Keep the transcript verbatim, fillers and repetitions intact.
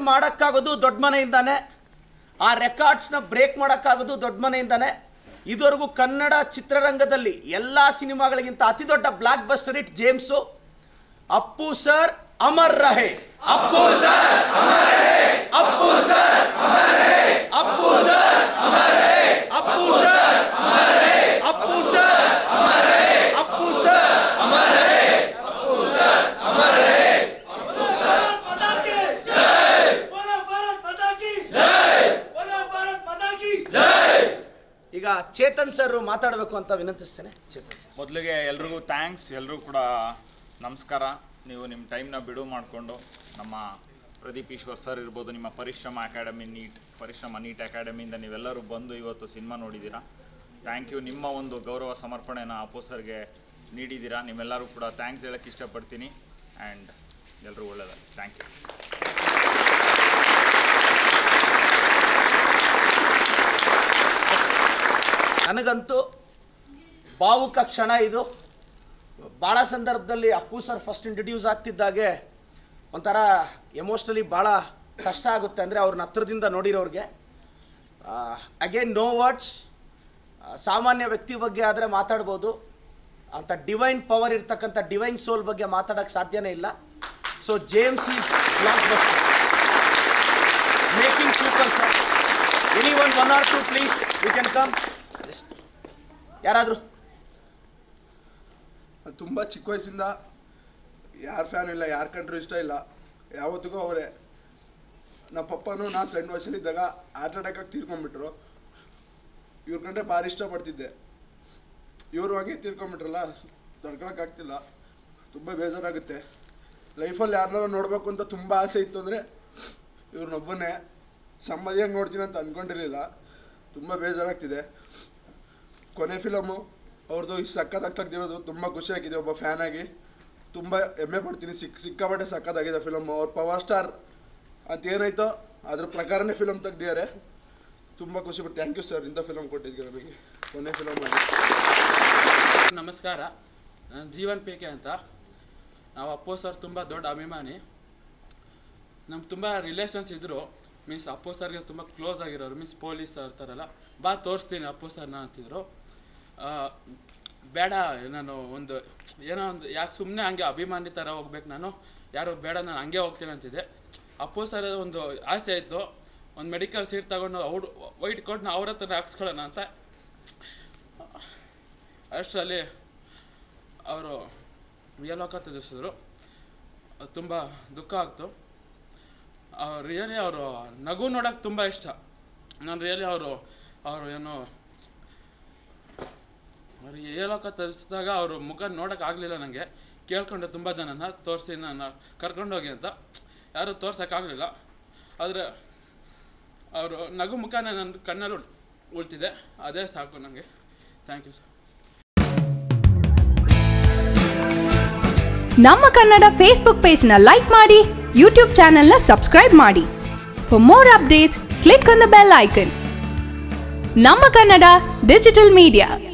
ಮಾಡೋಕ್ಕಾಗೋದು ದೊಡ್ಡ ಮನೆಯಿಂದಾನೆ, ಆ ರೆಕಾರ್ಡ್ಸ್ನ ಬ್ರೇಕ್ ಮಾಡೋಕ್ಕಾಗೋದು ದೊಡ್ಡ ಮನೆಯಿಂದಾನೆ. ಇದುವರೆಗೂ ಕನ್ನಡ ಚಿತ್ರರಂಗದಲ್ಲಿ ಎಲ್ಲ ಸಿನಿಮಾಗಳಿಗಿಂತ ಅತಿ ದೊಡ್ಡ blockbuster hit James. Appu sir ಅಮರ್ ರಹೆ, ಅಪ್ಪು ಸರ್ ಅಮರ್ ರಹೆ, ಅಪ್ಪು ಸರ್ ಅಮರ್ ರಹೆ, ಅಪ್ಪು ಸರ್ ಅಮರ್ ರಹೆ, ಅಪ್ಪು ಸರ್ ಅಮರ್ ರಹೆ, ಅಪ್ಪು ಸರ್ ಅಮರ್ ರಹೆ, ಅಪ್ಪು ಸರ್ ಅಮರ್ ರಹೆ, ಅಪ್ಪು ಸರ್ ಅಮರ್ ರಹೆ. ಈಗ ಚೇತನ್ ಸರ್ ಮಾತಾಡಬೇಕು ಅಂತ ವಿನಂತಿಸ್ತೇನೆ. ಚೇತನ್ ಸರ್, ಮೊದಲಿಗೆ ಎಲ್ರಿಗೂ ಥ್ಯಾಂಕ್ಸ್, ಎಲ್ರಿಗೂ ಕೂಡ ನಮಸ್ಕಾರ. ನೀವು ನಿಮ್ಮ ಟೈಮ್ನ ಬಿಡುವು ಮಾಡಿಕೊಂಡು ನಮ್ಮ ಪ್ರದೀಪ್ ಈಶ್ವರ್ ಸರ್ ಇರ್ಬೋದು, ನಿಮ್ಮ Parishrama academy NEET Parishrama NEET ಅಕಾಡೆಮಿಯಿಂದ ನೀವೆಲ್ಲರೂ ಬಂದು ಇವತ್ತು ಸಿನಿಮಾ ನೋಡಿದ್ದೀರಾ. Thank you. ನಿಮ್ಮ ಒಂದು ಗೌರವ ಸಮರ್ಪಣೆನ ಅಪ್ಪು ಸರ್ಗೆ ನೀಡಿದ್ದೀರಾ. ನಿಮ್ಮೆಲ್ಲರೂ ಕೂಡ ಥ್ಯಾಂಕ್ಸ್ ಹೇಳೋಕ್ಕೆ ಇಷ್ಟಪಡ್ತೀನಿ. ಆ್ಯಂಡ್ ಎಲ್ಲರೂ ಒಳ್ಳೆಯದಾಗಲಿ. Thank you. ನನಗಂತೂ ಭಾವುಕ ಕ್ಷಣ ಇದು. ಭಾಳ ಸಂದರ್ಭದಲ್ಲಿ ಅಪ್ಪು ಸರ್ ಫಸ್ಟ್ ಇಂಟ್ರಡ್ಯೂಸ್ ಆಗ್ತಿದ್ದಾಗೆ ಒಂಥರ ಎಮೋಷ್ನಲಿ ಭಾಳ ಕಷ್ಟ ಆಗುತ್ತೆ, ಅಂದರೆ ಅವ್ರನ್ನ ಹತ್ರದಿಂದ ನೋಡಿರೋರಿಗೆ. Again no words. ಸಾಮಾನ್ಯ ವ್ಯಕ್ತಿ ಬಗ್ಗೆ ಆದರೆ ಮಾತಾಡ್ಬೋದು, ಅಂಥ ಡಿವೈನ್ ಪವರ್ ಇರ್ತಕ್ಕಂಥ ಡಿವೈನ್ ಸೋಲ್ ಬಗ್ಗೆ ಮಾತಾಡೋಕ್ಕೆ ಸಾಧ್ಯನೇ ಇಲ್ಲ. So James is blockbuster, making super sir. Any one one or two please, you can come. ಯಾರಾದರೂ? ತುಂಬ ಚಿಕ್ಕ ವಯಸ್ಸಿಂದ ಯಾರು ಫ್ಯಾನ್ ಇಲ್ಲ, ಯಾರು ಕಂಡ್ರೂ ಇಷ್ಟ ಇಲ್ಲ, ಯಾವತ್ತಿಗೂ ಅವರೇ. ನಮ್ಮ ಪಪ್ಪನೂ ನಾನು ಸಣ್ಣ ವಯಸ್ಸಲ್ಲಿದ್ದಾಗ ಹಾರ್ಟ್ ಅಟ್ಯಾಕಾಗಿ ತೀರ್ಕೊಂಡ್ಬಿಟ್ರು. ಇವ್ರ ಕಂಡ್ರೆ ಭಾರಿ ಇಷ್ಟಪಡ್ತಿದ್ದೆ. ಇವರು ಹಾಗೆ ತೀರ್ಕೊಂಡ್ಬಿಟ್ರಲ್ಲ, ತಡ್ಕೊಳಕ್ಕಾಗ್ತಿಲ್ಲ. ತುಂಬ ಬೇಜಾರಾಗುತ್ತೆ. ಲೈಫಲ್ಲಿ ಯಾರನ್ನಾರು ನೋಡಬೇಕು ಅಂತ ತುಂಬ ಆಸೆ ಇತ್ತು ಅಂದರೆ ಇವ್ರನ್ನೊಬ್ಬನೇ. ಸಮಾಧಿಯಾಗಿ ನೋಡ್ತೀನಿ ಅಂತ ಅಂದ್ಕೊಂಡಿರಲಿಲ್ಲ. ತುಂಬ ಬೇಜಾರಾಗ್ತಿದೆ. ಕೊನೆ ಫಿಲಮು ಅವ್ರದ್ದು ಇಷ್ಟು ಸಕ್ಕತ್ತಾಗಿ ತೆಗ್ದಿರೋದು ತುಂಬ ಖುಷಿಯಾಗಿದೆ. ಒಬ್ಬ ಫ್ಯಾನ್ ಆಗಿ ತುಂಬ ಹೆಮ್ಮೆ ಪಡ್ತೀನಿ. ಸಿಕ್ಕ ಸಿಕ್ಕಾಪಟ್ಟೆ ಸಕ್ಕತ್ತಾಗಿದೆ ಫಿಲಮು. ಅವ್ರ ಪವರ್ ಸ್ಟಾರ್ ಅಂತ ಏನಾಯ್ತೋ ಅದ್ರ ಪ್ರಕಾರನೇ ಫಿಲಮ್ ತೆಗ್ದಿದ್ದಾರೆ. ತುಂಬ ಖುಷಿ ಪಟ್ಟು. ಥ್ಯಾಂಕ್ ಯು ಸರ್, ಇಂಥ ಫಿಲಮ್ ಕೊಟ್ಟಿದ್ದೀವಿ ನಮಗೆ ಕೊನೆ ಫಿಲಮ್ ಆಗಿ. ನಮಸ್ಕಾರ, ನಾನು ಜೀವನ್ ಪೇಕೆ ಅಂತ. ನಾವು ಅಪ್ಪು ಸರ್ ತುಂಬ ದೊಡ್ಡ ಅಭಿಮಾನಿ. ನಮ್ಗೆ ತುಂಬ ರಿಲೇಷನ್ಸ್ ಇದ್ದರು. ಮೀನ್ಸ್ ಅಪ್ಪು ಸರ್ಗೆ ತುಂಬ ಕ್ಲೋಸ್ ಆಗಿರೋರು. ಮೀನ್ಸ್ ಪೊಲೀಸ್ ಇರ್ತಾರಲ್ಲ, ಬಾ ತೋರಿಸ್ತೀನಿ ಅಪ್ಪು ಸರ್ನ ಅಂತಿದ್ರು. ಬೇಡ, ನಾನು ಒಂದು ಏನೋ ಒಂದು ಯಾಕೆ ಸುಮ್ಮನೆ ಹಂಗೆ ಅಭಿಮಾನಿ ಥರ ಹೋಗ್ಬೇಕು, ನಾನು ಯಾರು ಬೇಡ, ನಾನು ಹಂಗೆ ಹೋಗ್ತೀನಿ ಅಂತಿದ್ದೆ. ಅಪ್ಪು ಸರ್ ಒಂದು ಆಸೆ ಇತ್ತು, ಒಂದು ಮೆಡಿಕಲ್ ಸೀಟ್ ತಗೊಂಡು ಅವ್ರು ವೈಟ್ ಕೊಟ್ಟು ನಾವು ಅವ್ರ ಹತ್ರ ಹಾಕ್ಸ್ಕೊಳ್ಳೋಣ ಅಂತ. ಅಷ್ಟರಲ್ಲಿ ಅವರು ಯಲೋಕ ತ್ಯಜಿಸಿದ್ರು. ತುಂಬ ದುಃಖ ಆಗ್ತು. ರಿಯಲಿ ಅವರು ನಗು ನೋಡೋಕೆ ತುಂಬ ಇಷ್ಟ. ನಾನು ರಿಯಲಿ ಅವರು ಅವರು ಏನು ಅವ್ರು ಹೇಳೋಕೆ ತರಿಸಿದಾಗ ಅವರು ಮುಖ ನೋಡೋಕ್ಕಾಗಲಿಲ್ಲ. ನನಗೆ ಕೇಳ್ಕೊಂಡೆ ತುಂಬ ಜನನ ತೋರಿಸಿ ನಾನು ಕರ್ಕೊಂಡೋಗಿ ಅಂತ, ಯಾರೂ ತೋರ್ಸೋಕ್ಕಾಗಲಿಲ್ಲ. ಆದರೆ ಅವರು ನಗು ಮುಖನೇ ನನ್ನ ಕಣ್ಣಲ್ಲಿ ಉಳ್ತಿದೆ, ಅದೇ ಸಾಕು ನನಗೆ. Thank you sir. ನಮ್ಮ ಕನ್ನಡ ಫೇಸ್ಬುಕ್ ಪೇಜ್ನ ಲೈಕ್ ಮಾಡಿ, ಯೂಟ್ಯೂಬ್ ಚಾನೆಲ್ನ ಸಬ್ಸ್ಕ್ರೈಬ್ ಮಾಡಿ. For more updates click on the bell icon. ನಮ್ಮ ಕನ್ನಡ ಡಿಜಿಟಲ್ ಮೀಡಿಯಾ.